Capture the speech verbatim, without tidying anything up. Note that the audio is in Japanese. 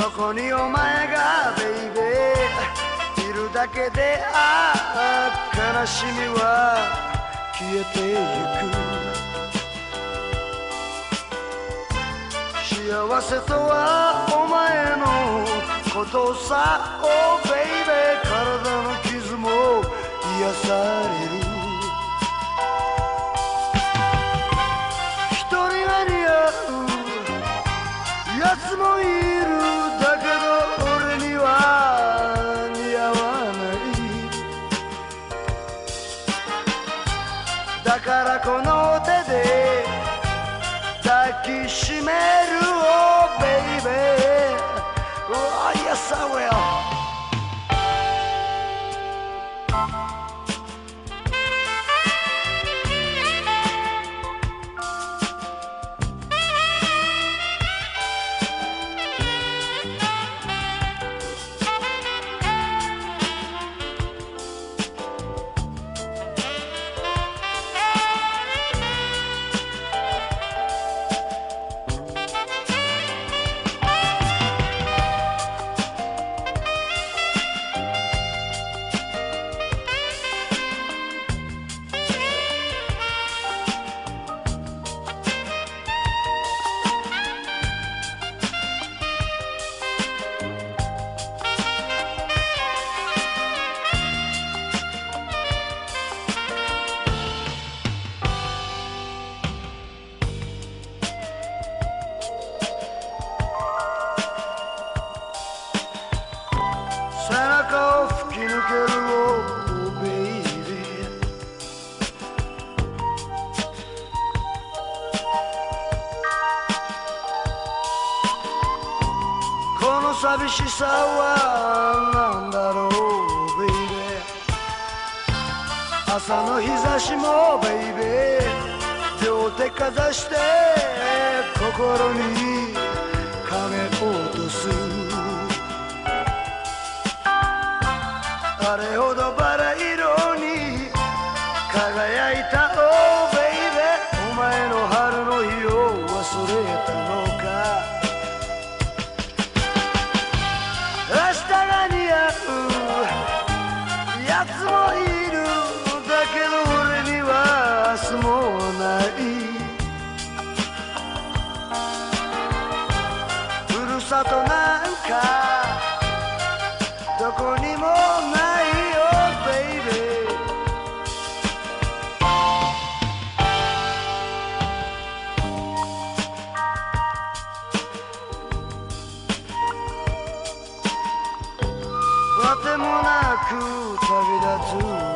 そこにお前がベイベーいるだけでああ悲しみは消えてゆく幸せとはお前のことさ Oh baby 体の傷も癒される人には似合うやつもいるだけど俺には似合わないだからこの手で抱きしめる Oh baby Oh yes I will背中を吹き抜ける Oh baby この寂しさは何だろう baby 朝の日差しも baby 両手かざして心に影を落とすあれほどバラ色に輝いた Oh baby お前の春の日を忘れたのか明日が似合うやつもいるだけど俺には明日もないふるさとなんかどこにもないよ baby わてもなく旅立つ